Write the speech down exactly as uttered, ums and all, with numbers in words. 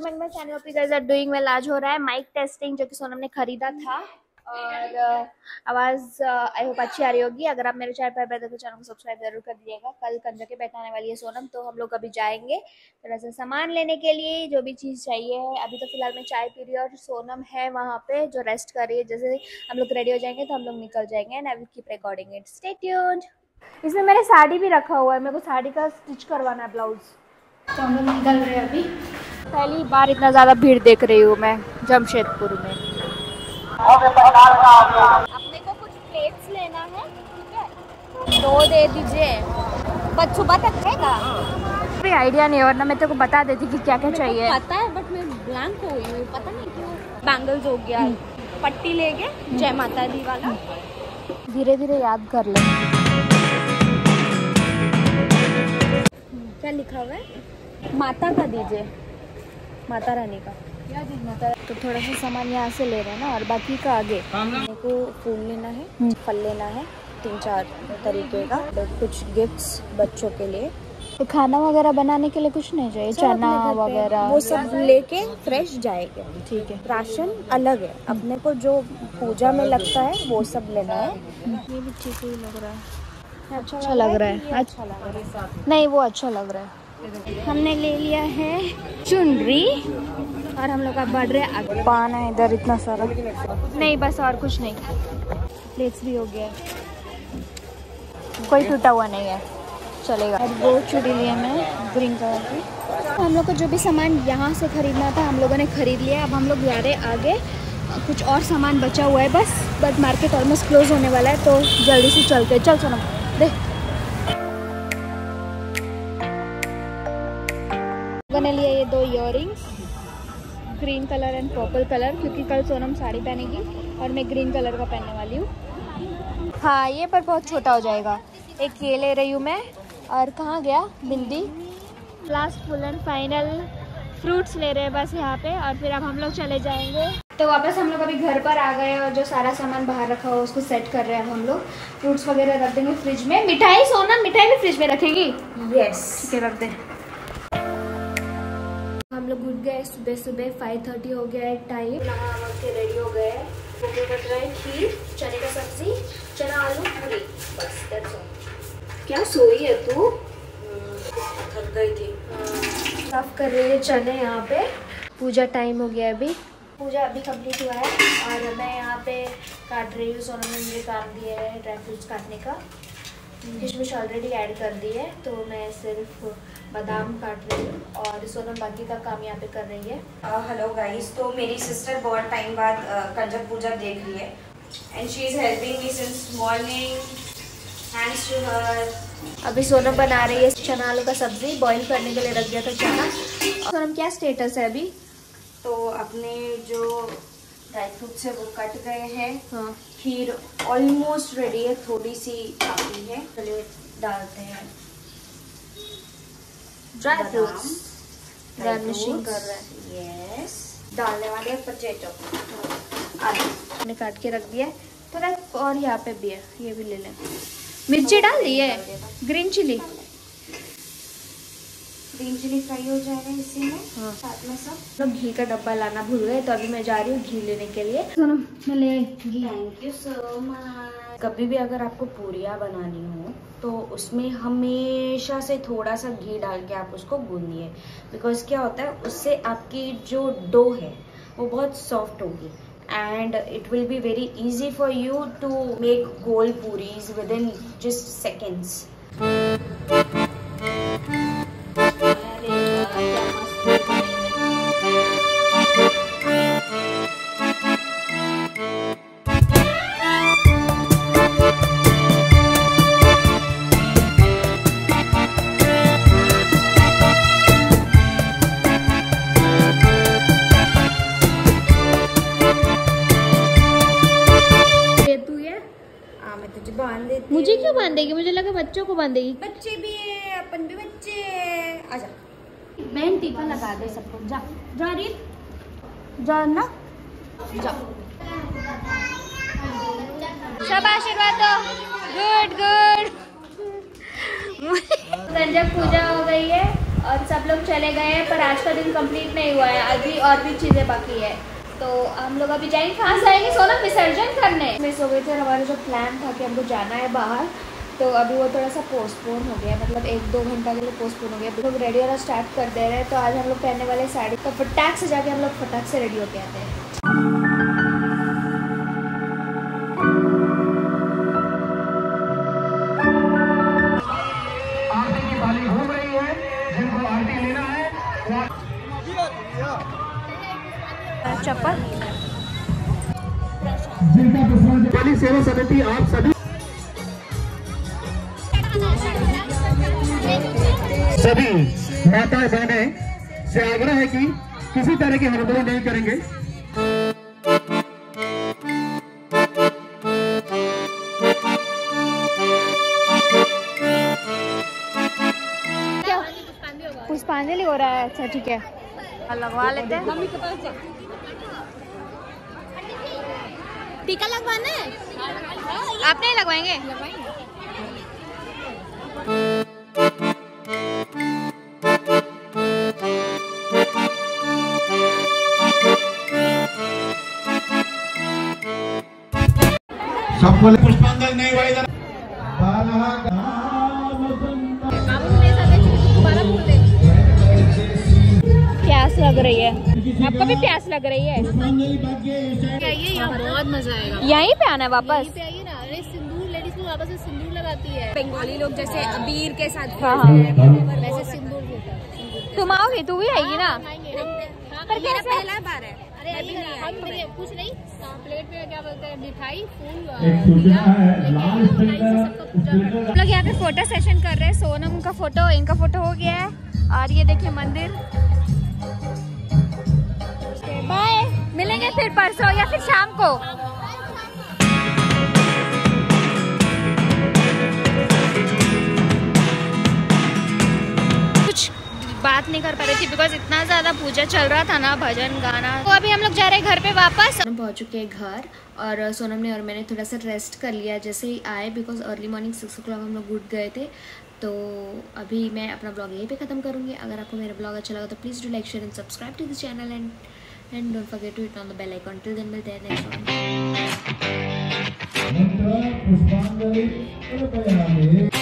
Welcome back my channel. Hope you guys are doing well. आज हो रहा है माइक टेस्टिंग जो कि सोनम ने खरीदा था और आवाज़ आई होप अच्छी आ रही होगी। अगर आप मेरे चैनल पर बैठे तो चैनल को सब्सक्राइब जरूर कर दीजिएगा। कल कंजा के बैठाने वाली है सोनम, तो हम लोग अभी जाएंगे थोड़ा सा सामान लेने के लिए, जो भी चीज़ चाहिए है। अभी तो फिलहाल मैं चाय पी रही हूँ और सोनम है वहाँ पे जो रेस्ट कर रही है। जैसे हम लोग रेडी हो जाएंगे तो हम लोग निकल जाएंगे and I will keep recording it. Stay tuned. इसमें मैंने साड़ी भी रखा हुआ है, मेरे को साड़ी का स्टिच करवाना है ब्लाउज। तो हम लोग निकल रहे हैं अभी। पहली बार इतना ज़्यादा भीड़ देख रही हूँ मैं जमशेदपुर में। अपने को कुछ प्लेट्स लेना है, ठीक है, दो दे दीजिए। बस सुबह तक रहेगा। कोई आइडिया नहीं, वरना मैं तेरे को बता देती कि क्या क्या चाहिए। पता है बट मैं ब्लैंक हो गई हूँ, पता नहीं क्यों। बैंगल्स हो गया, पट्टी ले गए जय माता दी वाला। धीरे धीरे याद कर ले। क्या लिखा हुआ है? माता का दीजिए, माता रानी का। तो थोड़ा सा सामान यहाँ से ले रहे हैं ना, और बाकी का आगे। मेरे को फूल लेना है, फल लेना है, तीन चार तरीके का, कुछ गिफ्ट्स बच्चों के लिए। तो खाना वगैरह बनाने के लिए कुछ नहीं चाहिए, चना वगैरह वो सब लेके फ्रेश जाएगा। ठीक है। राशन अलग है, अपने को जो पूजा में लगता है वो सब लेना है। ये भी ठीक ही लग रहा है। अच्छा, अच्छा लग रहा है। अच्छा लग रहा है। नहीं, वो अच्छा लग रहा है। हमने ले लिया है चुनरी और हम लोग का बढ़ रहे आगे। पान है इधर इतना सारा। नहीं बस और कुछ नहीं। प्लेट्स भी हो गया, कोई टूटा हुआ नहीं है, चलेगा। और वो चूड़ी लिया मैं ग्रीन कलर की। हम लोग को जो भी सामान यहाँ से खरीदना था हम लोगों ने खरीद लिया। अब हम लोग जा रहे आगे, कुछ और सामान बचा हुआ है बस। बट मार्केट ऑलमोस्ट क्लोज होने वाला है, तो जल्दी से चलते। चल सोनम दे। मैंने लिया ये दो earrings, green colour and purple colour, क्योंकि कल सोनम साड़ी पहनेगी और मैं ग्रीन कलर का पहनने वाली हूँ। हाँ, ये पर बहुत छोटा हो जाएगा। एक ये ले रही हूँ मैं। और कहाँ गया bindi? Last full and final fruits ले रहे हैं बस यहाँ पे, और फिर अब हम लोग चले जाएंगे। तो वापस हम लोग अभी घर पर आ गए और जो सारा सामान बाहर रखा हुआ उसको सेट कर रहे हैं हम लोग। फ्रूट्स वगैरह रख देंगे फ्रिज में। मिठाई सोना, मिठाई भी फ्रिज में रखेंगी? यस, ठीक है, रख दे। हम लोग उठ गए सुबह सुबह, फाइव थर्टी हो गया है टाइम। नहा के रेडी हो गए। वो कट रहा है खीर, चने का सब्जी, चना आलू पूरी, बस दैट्स ऑल। क्या सोई है तू? थक गई थी। साफ कर रही है चने यहाँ पे। पूजा टाइम हो गया अभी। पूजा अभी कंप्लीट हुआ है और मैं यहाँ पे काट रही हूँ। सोनम ने मुझे काम दिया है ड्राई फ्रूट्स काटने का। किशमिश ऑलरेडी ऐड कर दी है, तो मैं सिर्फ बादाम काट रही हूँ और सोनम बाकी का काम यहाँ पे कर रही है। हेलो uh, गाइस, तो मेरी सिस्टर बहुत टाइम बाद कंजा पूजा देख रही है and she is helping me since morning. Thanks to her. अभी सोनम बना रही है चना आलू का सब्जी। बॉईल करने के लिए रख दिया था चना। सोनम क्या स्टेटस है अभी? तो अपने जो ड्राई फ्रूट्स है वो कट गए हैं। हाँ, खीर ऑलमोस्ट रेडी है, थोड़ी सी बाकी है। चलिए डालते हैं ड्राई फ्रूट्स। गार्निशिंग कर रहे हैं। यस, डालने वाले हैं पोटैटो, आलू हमने काट के रख दिया है। थोड़ा और यहाँ पे भी है, ये भी ले लें। मिर्ची डाल दी है, green chilli. Green chilli fry हो जाएगा इसी में। हाँ। साथ में सब तो घी का डब्बा लाना भूल गए, तो अभी मैं जा रही हूँ घी लेने के लिए। सुनो, मैं ले घी। Thank you so much. कभी भी अगर आपको पूरियाँ बनानी हो तो उसमें हमेशा से थोड़ा सा घी डाल के आप उसको गूंदिए, बिकॉज क्या होता है उससे आपकी जो डो है वो बहुत सॉफ्ट होगी and it will be very easy for you to make गोल puris within just seconds. मुझे क्यों बांधेगी? मुझे लगा बच्चों को बांधेगी। बच्चे भी है, अपन भी बच्चे है। आजा, बहन टीका लगा दे सबको। जा जा रही जा ना, जा। सब आशीर्वाद दो। Good good. संजय पूजा हो गई है और सब लोग चले गए हैं, पर आज का दिन कंप्लीट नहीं हुआ है, अभी और भी चीज़ें बाकी है। तो हम लोग अभी जाएंगे, कहाँ से आएंगे सोनम? विसर्जन करने। मिस हो गए थे, हमारा जो प्लान था कि हमको जाना है बाहर, तो अभी वो थोड़ा सा पोस्टपोन हो गया, मतलब एक दो घंटा के लिए पोस्टपोन हो गया। लोग रेडी होना स्टार्ट कर दे रहे हैं, तो आज हम लोग पहनने वाले साड़ी, तो फटाक से जाके हम लोग फटाक से रेडी होके आते हैं। चप्पल जिनका सेवा समिति आप सभी सभी माता बहनें से आग्रह है कि किसी तरह की हड़बड़ी नहीं करेंगे। पुष्पांजलि हो रहा है, अच्छा ठीक है, लगवा लेते हैं। मम्मी के पास जा, टीका लगवाना है? आप नहीं लगवाएंगे? सबको पुष्पांजलि नहीं हुआ इधर। प्यास लग रही है, आपको भी प्यास लग रही है? यहाँ बहुत मजा आएगा। यहीं पे आना है वापस? पे आइए ना। अरे सिंदूर, लेडीज लोग वापस से सिंदूर लगाती है। बंगाली लोग जैसे अबीर के साथ हाँ हाँ। वैसे सिंदूर होता है। तुम आओगी? तू भी आएगी ना? पर मेरा पहला बार है। अरे हम कुछ नहीं, प्लेट में क्या बोलते हैं, मिठाई, फूल, हम लोग यहाँ पे फोटो सेशन कर रहे हैं। सोनम का फोटो, इनका फोटो हो गया है, और ये देखिए मंदिर। बाय, मिलेंगे फिर परसों या फिर शाम को। कुछ बात नहीं कर पा रही थी बिकॉज इतना ज्यादा पूजा चल रहा था ना, भजन गाना। तो अभी हम लोग जा रहे हैं घर पे वापस। हम पहुंच चुके हैं घर, और सोनम ने और मैंने थोड़ा सा रेस्ट कर लिया जैसे ही आए, because early morning six o'clock हम लोग उठ गए थे। तो अभी मैं अपना ब्लॉग यहीं पे ख़त्म करूँगी। अगर आपको मेरा ब्लॉग अच्छा लगा तो please do like, share and subscribe to the channel, and and don't forget to hit on the bell icon. Till then मिलते हैं नेक्स्ट वन।